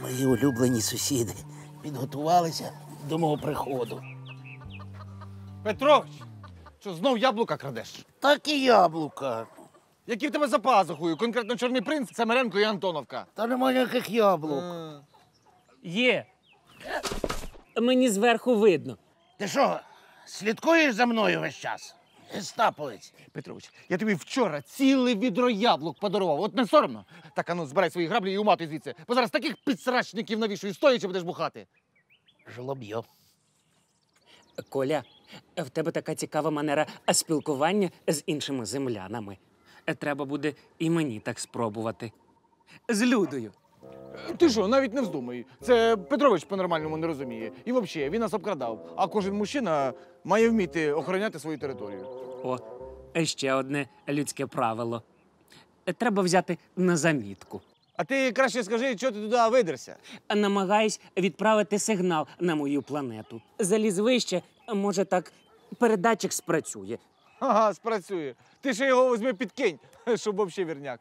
Мої улюблені сусіди підготувалися до мого приходу. Петрович, що знов яблука крадеш? Так і яблука. Які в тебе за пазухою? Конкретно Чорний принц, Семеренко і Антоновка. Та немає ніяких яблук. Є. Мені зверху видно. Ти що, слідкуєш за мною весь час? Гестаповець. Петрович, я тобі вчора ціле відро яблук подарував. От не соромно? Так, ану, збирай свої граблі і уматуй звідси. Бо зараз таких підсрачників навішую, стоячи будеш бухати. Жлоб'йо. Коля, в тебе така цікава манера спілкування з іншими землянами. Треба буде і мені так спробувати. З Людою. Ти що, навіть не вздумай. Це Петрович по-нормальному не розуміє. І взагалі, він нас обкрадав. А кожен мужчина має вміти охороняти свою територію. О, ще одне людське правило. Треба взяти на замітку. А ти краще скажи, чого ти туди видерся? Намагаюсь відправити сигнал на мою планету. Заліз вище, може так передатчик спрацює. Ага, спрацює. Ти ще його візьми підкинь, щоб взагалі вірняк.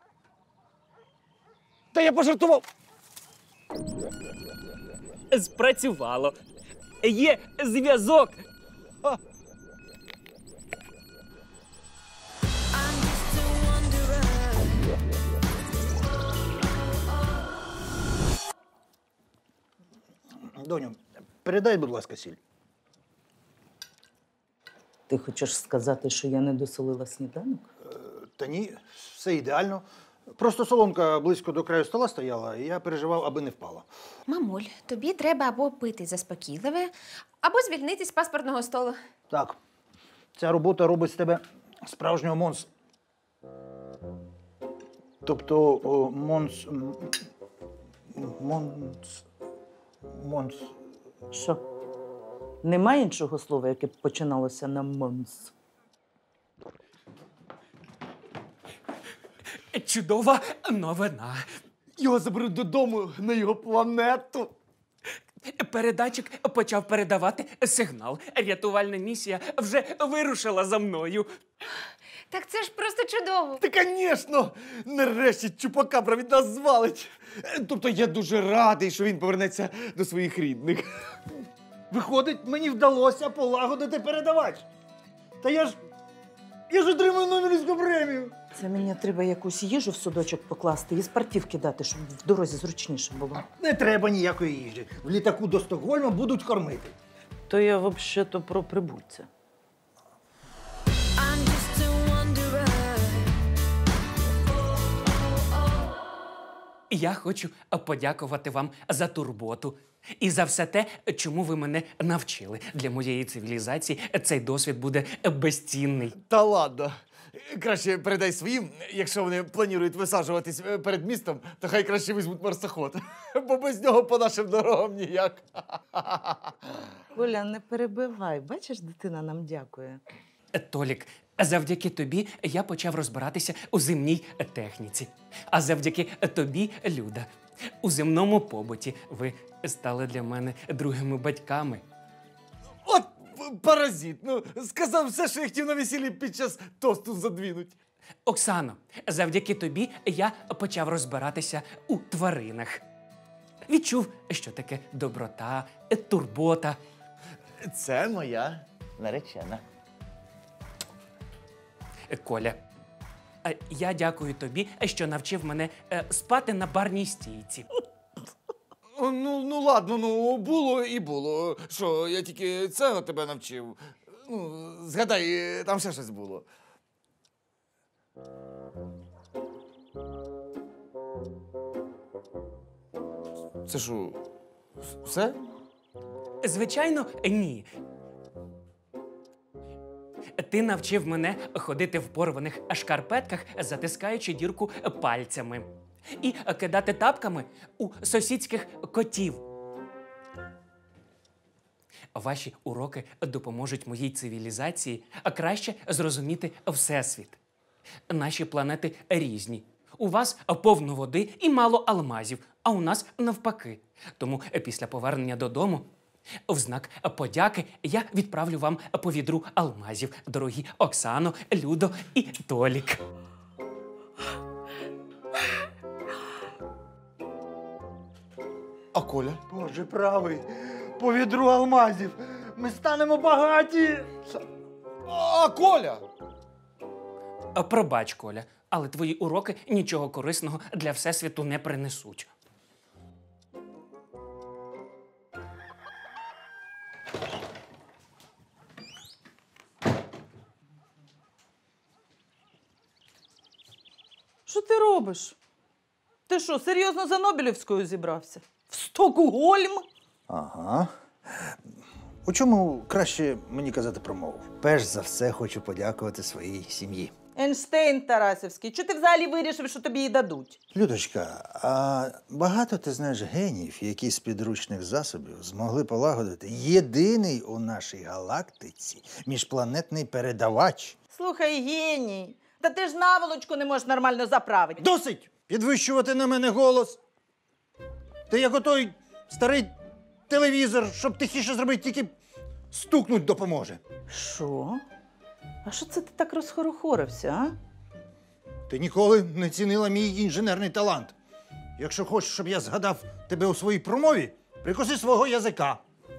Та я пожартував. Спрацювало. Є зв'язок. Доню, передай, будь ласка, сіль. Ти хочеш сказати, що я не досолила сніданок? Та ні, все ідеально. Просто соломка близько до краю стола стояла, і я переживав, аби не впала. Мамуль, тобі треба або пити заспокійливе, або звільнитись з паспортного столу. Так, ця робота робить з тебе справжнього монстра. Тобто монс. Що? Немає іншого слова, яке б починалося на монс. Чудова новина. Його заберуть додому на його планету. Передатчик почав передавати сигнал. Рятувальна місія вже вирушила за мною. Так це ж просто чудово. Та, звісно, нарешті Чупакабра від нас звалить. Тобто я дуже радий, що він повернеться до своїх рідних. Виходить, мені вдалося полагодити передавач. Та я ж отримую Нобелівську премію. Це мені треба якусь їжу в судочок покласти і спартівки дати, щоб в дорозі зручніше було. Не треба ніякої їжі. В літаку до Стокгольма будуть кормити. То я взагалі-то про прибульця. Я хочу подякувати вам за турботу і за все те, чому ви мене навчили. Для моєї цивілізації цей досвід буде безцінний. Та ладно. Краще передай своїм, якщо вони планують висаджуватись перед містом, то хай краще візьмуть марсоход. Бо без нього по нашим дорогам ніяк. Коля, не перебивай. Бачиш, дитина нам дякує. Толік, завдяки тобі я почав розбиратися у земній техніці. А завдяки тобі, Люда, у земному побуті ви стали для мене другими батьками. От паразит, ну, сказав все, що я хотів на весіллі під час тосту задвінуть. Оксано, завдяки тобі я почав розбиратися у тваринах. Відчув, що таке доброта, турбота. Це моя наречена. Коля, я дякую тобі, що навчив мене спати на барній стійці. Ну ладно, ну було і було. Що, я тільки це тебе навчив. Ну, згадай, там ще щось було. Це що, все? Звичайно, ні. Ти навчив мене ходити в порваних шкарпетках, затискаючи дірку пальцями. І кидати тапками у сусідських котів. Ваші уроки допоможуть моїй цивілізації краще зрозуміти Всесвіт. Наші планети різні. У вас повно води і мало алмазів, а у нас навпаки. Тому після повернення додому в знак подяки я відправлю вам по відру алмазів, дорогі Оксано, Людо і Толік. Коля? Боже правий, по відру алмазів. Ми станемо багаті. А Коля? Пробач, Коля, але твої уроки нічого корисного для Всесвіту не принесуть. Що ти робиш? Ти що, серйозно за Нобелівською зібрався? В Стокгольм? Ага. У чому краще мені казати про мову? Перш за все хочу подякувати своїй сім'ї. Ейнштейн Тарасівський. Чи ти взагалі вирішив, що тобі її дадуть? Людочка, а багато ти знаєш геніїв, які з підручних засобів змогли полагодити єдиний у нашій галактиці міжпланетний передавач? Слухай, геній, та ти ж наволочку не можеш нормально заправити. Досить підвищувати на мене голос. Ти як отой старий телевізор, щоб тихіше зробити, тільки стукнуть допоможе. Що? А що це ти так розхорохорився, а? Ти ніколи не цінила мій інженерний талант. Якщо хочеш, щоб я згадав тебе у своїй промові, прикуси свого язика.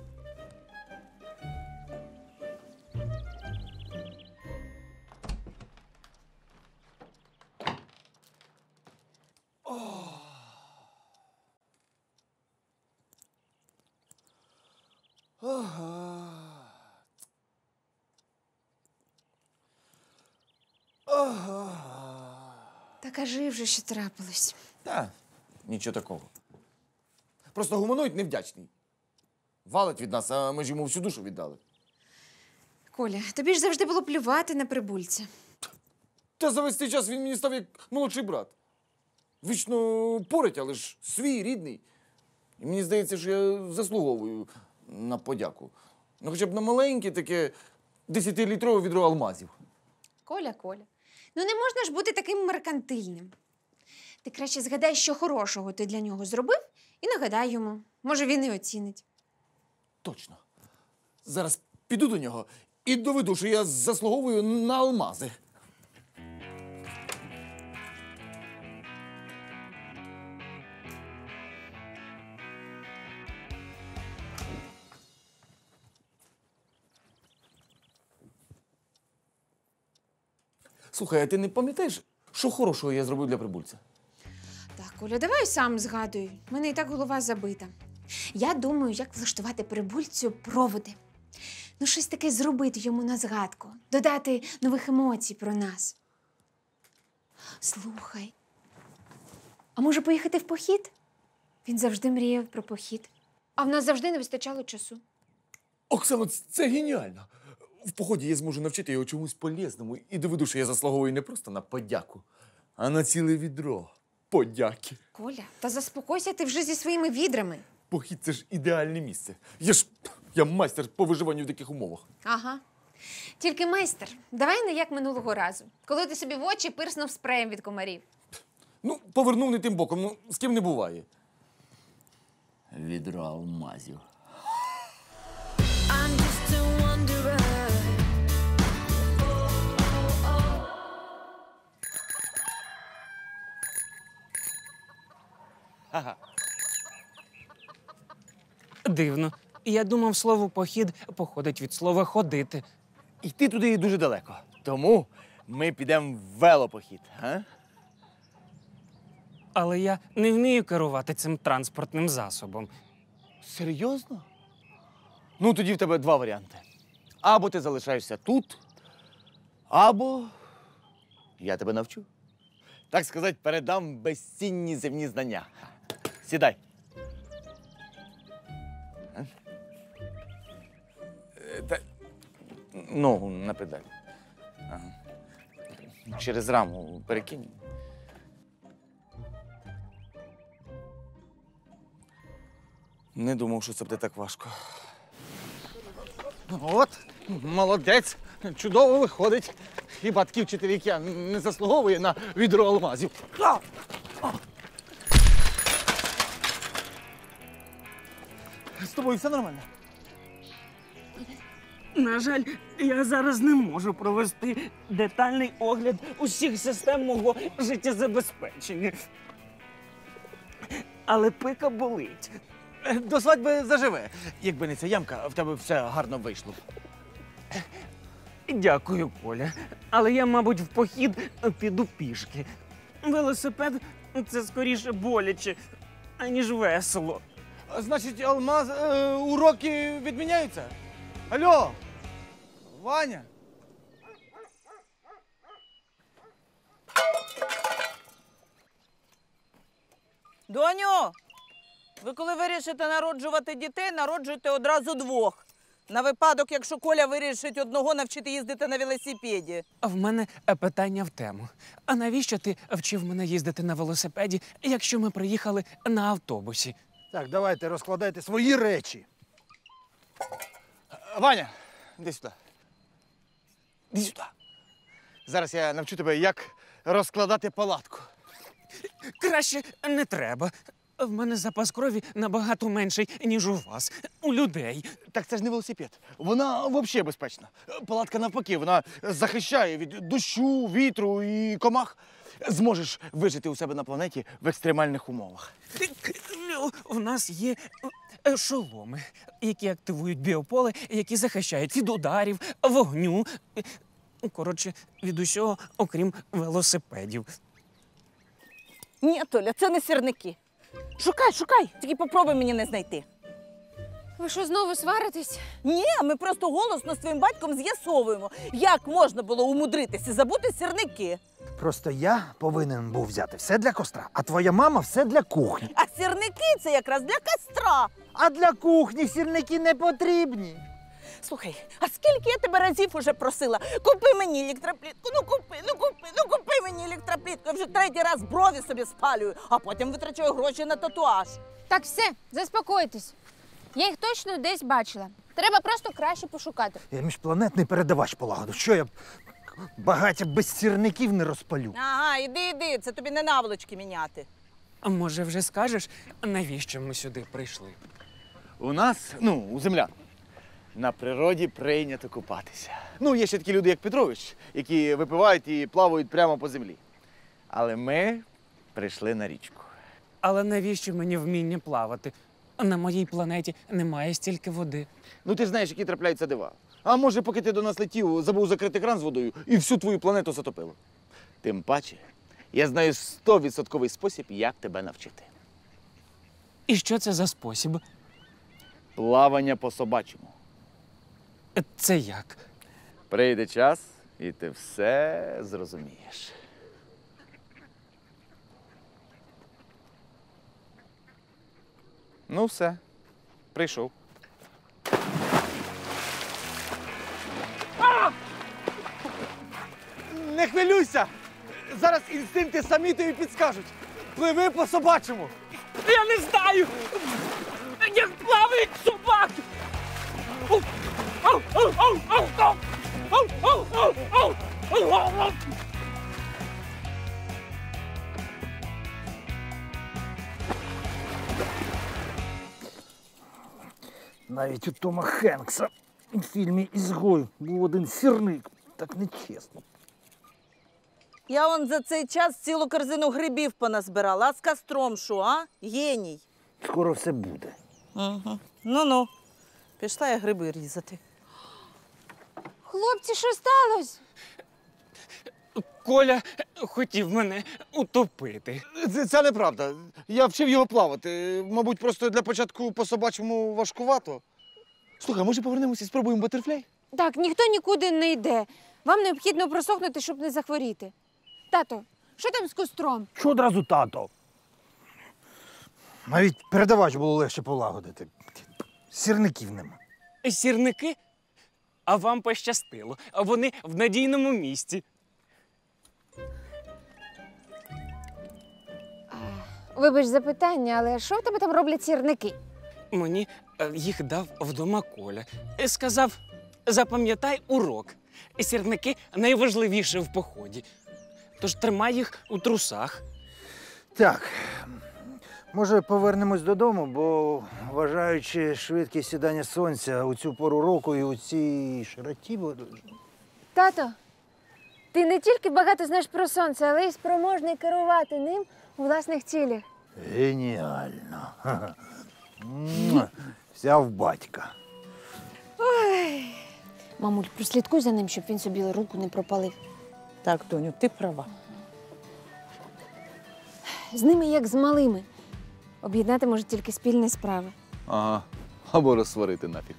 Та кажи вже, що трапилось. Та, нічого такого. Просто гуманоїд невдячний. Валить від нас, а ми ж йому всю душу віддали. Коля, тобі ж завжди було плювати на прибульця. Та за весь цей час він мені став як молодший брат. Вічно порить, але ж свій, рідний. І мені здається, що я заслуговую на подяку. Ну, хоча б на маленьке таке 10-літрове відро алмазів. Коля, ну не можна ж бути таким меркантильним. Ти краще згадай, що хорошого ти для нього зробив, і нагадай йому. Може, він і оцінить. Точно. Зараз піду до нього і доведу, що я заслуговую на алмази. Слухай, а ти не пам'ятаєш, що хорошого я зробив для прибульця? Так, Коля, давай сам згадуй. У мене і так голова забита. Я думаю, як влаштувати прибульцю проводи. Ну, щось таке зробити йому на згадку. Додати нових емоцій про нас. Слухай, а може поїхати в похід? Він завжди мріяв про похід. А в нас завжди не вистачало часу. Оксано, це геніально. В поході я зможу навчити його чомусь полезному і доведу, що я заслуговую не просто на подяку, а на ціле відро подяки. Коля, та заспокойся ти вже зі своїми відрами. Похід – це ж ідеальне місце. Я майстер по виживанню в таких умовах. Ага. Тільки майстер, давай не як минулого разу, коли ти собі в очі пирснув спреєм від комарів. Ну, повернув не тим боком, ну, з ким не буває. Відро алмазів. I'm just a wanderer. Дивно. Я думав, слово «похід» походить від слова «ходити». Йти туди дуже далеко. Тому ми підемо в велопохід. А? Але я не вмію керувати цим транспортним засобом. Серйозно? Ну, тоді в тебе два варіанти. Або ти залишаєшся тут, або я тебе навчу. Так сказати, передам безцінні земні знання. Сідай. Та... Ногу на педаль. Ага. Через раму перекинь. Не думав, що це буде так важко. От, молодець, чудово виходить. Хіба такий вчитель, як я, не заслуговує на відро алмазів. З тобою все нормально? На жаль, я зараз не можу провести детальний огляд усіх систем мого життєзабезпечення. Але пика болить. До свадьби заживе. Якби не ця ямка, в тебе все гарно вийшло. Дякую, Коля. Але я, мабуть, в похід піду пішки. Велосипед це скоріше боляче, аніж весело. Значить, Алмаз, уроки відміняються? Алло, Ваня? Доню, ви коли вирішите народжувати дітей, народжуйте одразу двох. На випадок, якщо Коля вирішить одного навчити їздити на велосипеді. А в мене питання в тему. А навіщо ти вчив мене їздити на велосипеді, якщо ми приїхали на автобусі? Так, давайте розкладайте свої речі. Ваня, іди сюди. Іди сюди. Зараз я навчу тебе, як розкладати палатку. Краще не треба. В мене запас крові набагато менший, ніж у вас, у людей. Так це ж не велосипед. Вона взагалі безпечна. Палатка навпаки, вона захищає від дощу, вітру і комах. Зможеш вижити у себе на планеті в екстремальних умовах. У нас є шоломи, які активують біополе, які захищають від ударів, вогню. Коротше, від усього, окрім велосипедів. Ні, Толя, це не сірники. Шукай, тільки попробуй мені не знайти. Ви що, знову сваритесь? Ні, ми просто голосно з твоїм батьком з'ясовуємо, як можна було умудритися забути сірники. Просто я повинен був взяти все для костра, а твоя мама все для кухні. А сірники це якраз для костра. А для кухні сірники не потрібні. Слухай, а скільки я тебе разів уже просила? Купи мені електроплітку, ну купи мені електроплітку. Я вже третій раз брові собі спалюю, а потім витрачаю гроші на татуаж. Так, все, заспокойтесь. Я їх точно десь бачила. Треба просто краще пошукати. Я міжпланетний передавач полагодив. Що я багаття без сірників не розпалю? Ага, іди, це тобі не наволочки міняти. А може вже скажеш, навіщо ми сюди прийшли? У нас, у землян, на природі прийнято купатися. Є ще такі люди, як Петрович, які випивають і плавають прямо по землі. Але ми прийшли на річку. Але навіщо мені вміння плавати? На моїй планеті немає стільки води. Ти ж знаєш, які трапляються дива. А може, поки ти до нас летів, забув закрити кран з водою і всю твою планету затопило. Тим паче, я знаю 100% спосіб, як тебе навчити. І що це за спосіб? Плавання по-собачому. Це як? Прийде час, і ти все зрозумієш. Все. Прийшов. Не хвилюйся! Зараз інстинкти самі тобі підскажуть. Пливи по-собачому. Я не знаю, як плавають собаки. Навіть у Тома Хенкса у фільмі «Ізгой» був один сірник. Так нечесно. Я за цей час цілу корзину грибів поназбирала. А з костром що, а? Геній. Скоро все буде. Угу. Ну. Пішла я гриби різати. Хлопці, що сталося? Коля хотів мене утопити. Це неправда. Я вчив його плавати. Мабуть, просто для початку по-собачому важкувато. Слухай, може повернемося і спробуємо батерфляй? Так, ніхто нікуди не йде. Вам необхідно просохнути, щоб не захворіти. Тато, що там з костром? Що одразу тато? Навіть передавач було легше полагодити. Сірників нема. Сірники? А вам пощастило. А вони в надійному місці. Вибач за питання, але що в тебе там роблять сірники? Мені їх дав вдома Коля. Сказав, запам'ятай урок. Сірники найважливіше в поході. Тож тримай їх у трусах. Так, може повернемось додому, бо вважаючи швидкість сідання сонця у цю пору року і у цій широті. Тато, ти не тільки багато знаєш про сонце, але й спроможний керувати ним у власних цілях. Геніально. Ха-ха. Вся в батька. Мамуль, прослідкуй за ним, щоб він собі руку не пропалив. Так, Тоню, ти права. З ними як з малими. Об'єднати може тільки спільні справи. Ага. Або розсварити нафіг.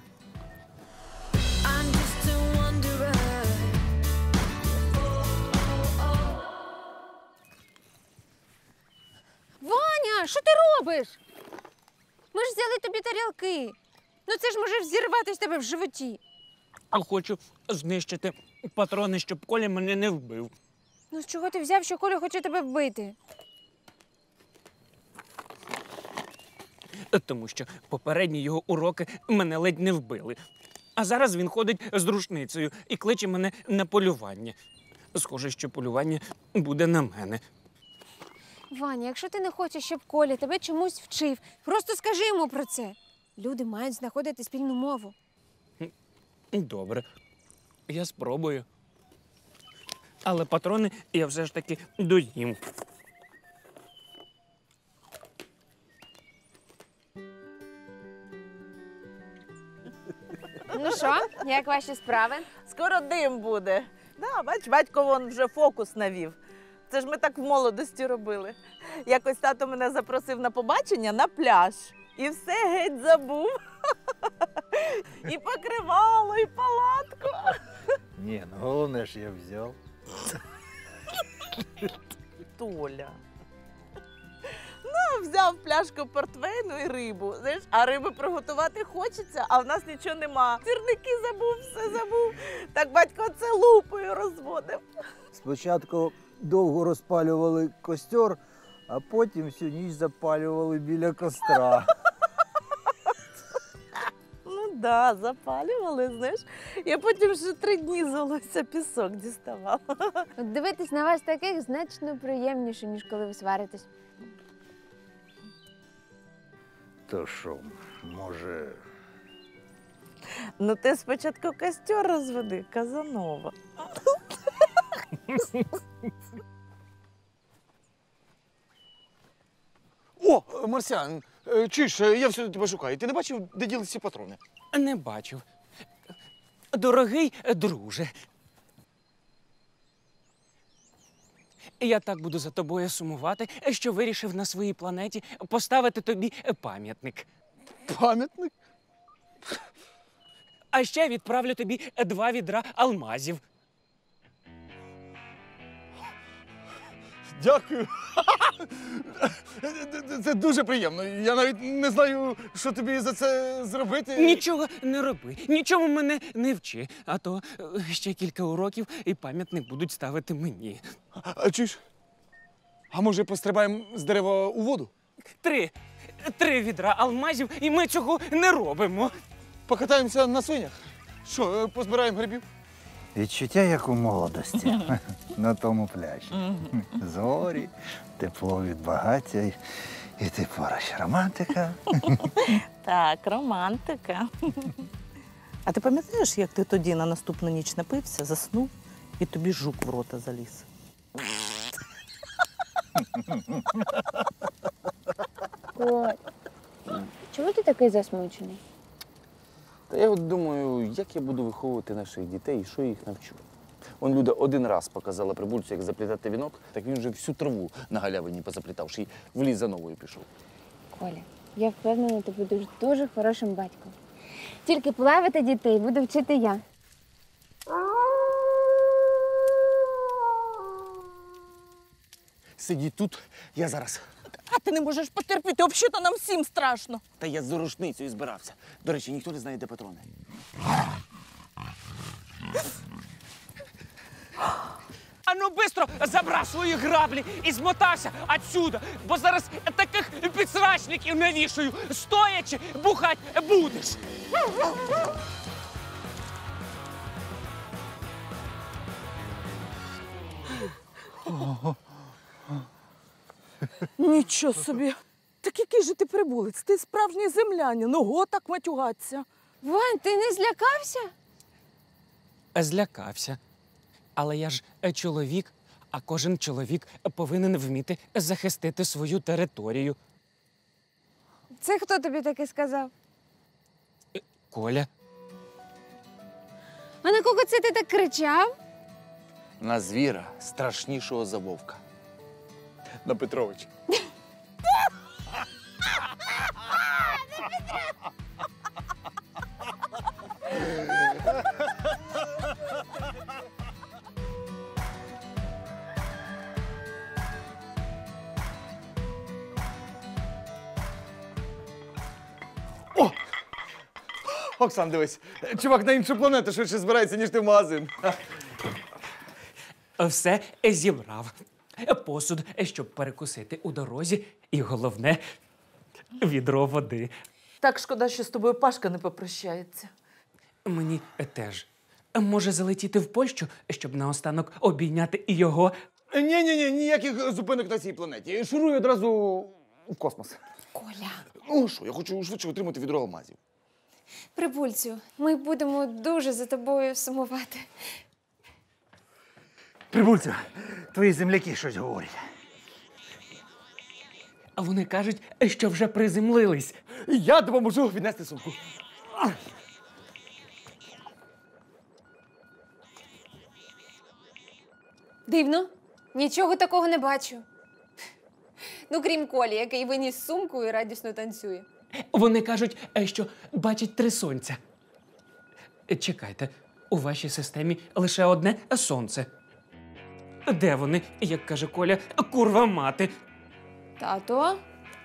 Ваня, що ти робиш? Ми ж взяли тобі тарілки. Ну це ж може взірватися тебе в животі. А хочу знищити патрони, щоб Коля мене не вбив. Ну з чого ти взяв, що Коля хоче тебе вбити? Тому що попередні його уроки мене ледь не вбили. А зараз він ходить з рушницею і кличе мене на полювання. Схоже, що полювання буде на мене. Ваня, якщо ти не хочеш, щоб Коля тебе чомусь вчив, просто скажи йому про це. Люди мають знаходити спільну мову. Добре, я спробую. Але патрони я все ж таки доїм. Ну що, як ваші справи? Скоро дим буде. Да, бач, батько вон вже фокус навів. Це ж ми так в молодості робили. Якось тато мене запросив на побачення на пляж. І все геть забув. І покривало, і палатку. Ні, ну головне ж я взяв. Толя. Ну, взяв пляшку портвейну і рибу. Знаєш, а риби приготувати хочеться, а в нас нічого нема. Сірники забув, все забув. Так батько це лупою розводив. Спочатку довго розпалювали костер, а потім всю ніч запалювали біля костра. Ну да, запалювали, знаєш. Я потім ще 3 дні з волосся пісок діставала. От дивитись на вас таких значно приємніше, ніж коли ви сваритесь. То що, може, Ну ти спочатку костер розведи, Казанова. О, Марсіан, чуєш, я всюди тебе шукаю. Ти не бачив, де ділися ці патрони? Не бачив. Дорогий друже. Я так буду за тобою сумувати, що вирішив на своїй планеті поставити тобі пам'ятник. Пам'ятник? А ще відправлю тобі 2 відра алмазів. Дякую. Це дуже приємно. Я навіть не знаю, що тобі за це зробити. Нічого не роби, нічому мене не вчи. А то ще кілька уроків і пам'ятник будуть ставити мені. А чуєш? А може пострибаємо з дерева у воду? 3 відра алмазів, і ми цього не робимо. Покатаємося на свинях? Що, позбираємо грибів? відчуття як у молодості на тому пляжі. Зорі, тепло від багаття і ти поруч. Романтика. Так, романтика. А ти пам'ятаєш, як ти тоді на наступну ніч напився, заснув і тобі жук в рота заліз? Коль, чому ти такий засмучений? Та я от думаю, як я буду виховувати наших дітей і що я їх навчу. Он Люда один раз показала прибульцю, як заплітати вінок, так він вже всю траву на галявині позаплітавши і в ліс за новою пішов. Коля, я впевнена, ти будеш дуже хорошим батьком. Тільки плавати дітей буду вчити я. Сидіть тут, я зараз. А ти не можеш потерпіти, взагалі-то нам всім страшно. Та я за рушницею збирався. До речі, ніхто не знає, де патрони. Ану, бистро забрав свої граблі і змотався отсюда, бо зараз таких підсрачників навішую, стоячи бухать будеш. Нічого собі. Так який же ти прибулець? Ти справжній землянин. Ого, так матюгатися. Вань, ти не злякався? Злякався. Але я ж чоловік, а кожен чоловік повинен вміти захистити свою територію. Це хто тобі таке сказав? Коля, А на кого це ти так кричав? На звіра страшнішого за вовка. На Петровича. О! Оксан, дивись, чувак на іншу планету швидше збирається, ніж ти в магазин. все зібрав. Посуд, щоб перекусити у дорозі, і головне відро води. Так шкода, що з тобою Пашка не попрощається. Мені теж. Може залетіти в Польщу, щоб наостанок обійняти і його. Ні-ні-ні, ніяких зупинок на цій планеті. Шурую одразу в космос. Коля. Ну що, я хочу швидше отримати відро алмазів. Прибульцю, ми будемо дуже за тобою сумувати. Прибульцю, твої земляки щось говорять. А вони кажуть, що вже приземлились. Я допоможу віднести сумку. Дивно. Нічого такого не бачу. Ну, крім Колі, який виніс сумку і радісно танцює. Вони кажуть, що бачать 3 сонця. Чекайте, у вашій системі лише одне сонце. Де вони, як каже Коля, курва мати? Тато?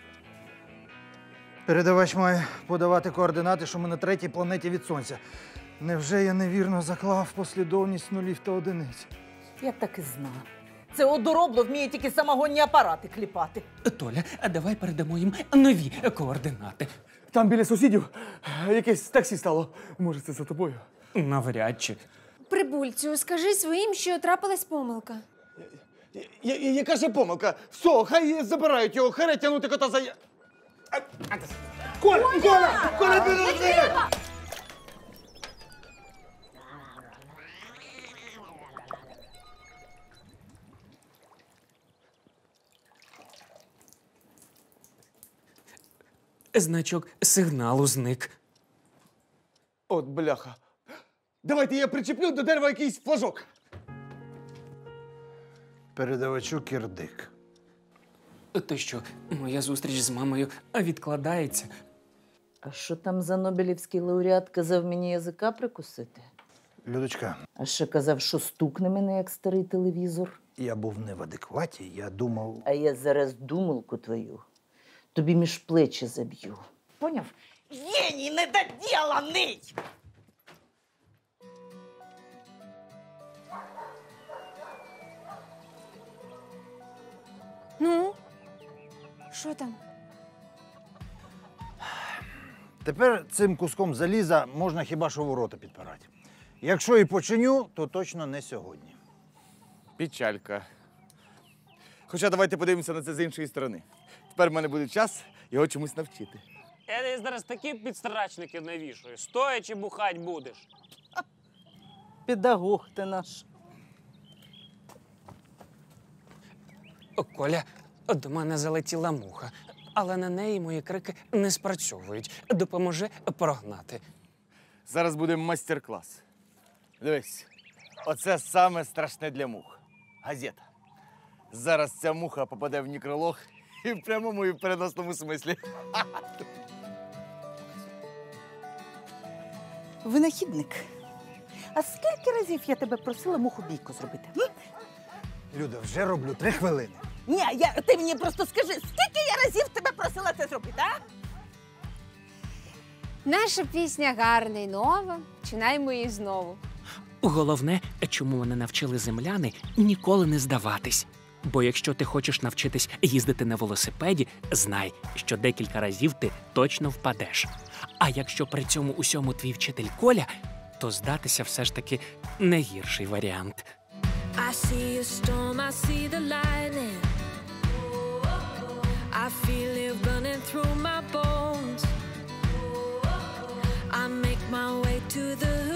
Передавач має подавати координати, що ми на 3-й планеті від Сонця. Невже я невірно заклав послідовність нулів та одиниць? Я так і знала. Це одоробло вміє тільки самогонні апарати кліпати. Толя, а давай передамо їм нові координати. Там біля сусідів якесь таксі стало. Може, це за тобою? Навряд чи. Прибульцю, скажи своїм, що трапилась помилка. Яка ж помилка? Все, хай забирають його, хай тягнути кота за... Коля, підожди! Значок сигналу зник. От бляха. Давайте я причеплю до дерева якийсь флажок. Передавачу кирдик. То що, моя зустріч з мамою відкладається? А що там за Нобелівський лауреат казав мені язика прикусити? Людочка, А ще казав, що стукне мене, як старий телевізор. я був не в адекваті, я думав... А я зараз думалку твою тобі між плечі заб'ю. Поняв? Геній недоділений! Ну? Що там? Тепер цим куском заліза можна хіба що ворота підпирати. Якщо і починю, то точно не сьогодні. Печалька. Хоча давайте подивимося на це з іншої сторони. Тепер в мене буде час його чомусь навчити. Я десь зараз такі підстрачники навішую. Стоячи бухать будеш. Педагог ти наш. Коля, до мене залетіла муха, але на неї мої крики не спрацьовують. Допоможи прогнати. Зараз буде майстер-клас. Дивись, оце саме страшне для мух. Газета. Зараз ця муха попаде в мікролог і в прямому, і в переносному смислі. Винахідник. А скільки разів я тебе просила муху бійку зробити? Люда, вже роблю 3 хвилини. Ні, ти мені просто скажи, скільки я разів тебе просила це зробити, а? Наша пісня гарна й нова. Починаємо її знову. Головне, чому мене навчили земляни, ніколи не здаватись. Бо якщо ти хочеш навчитись їздити на велосипеді, знай, що декілька разів ти точно впадеш. А якщо при цьому усьому твій вчитель Коля, то здатися все ж таки не гірший варіант. I see a storm, I see the lightning. I feel it running through my bones. I make my way to the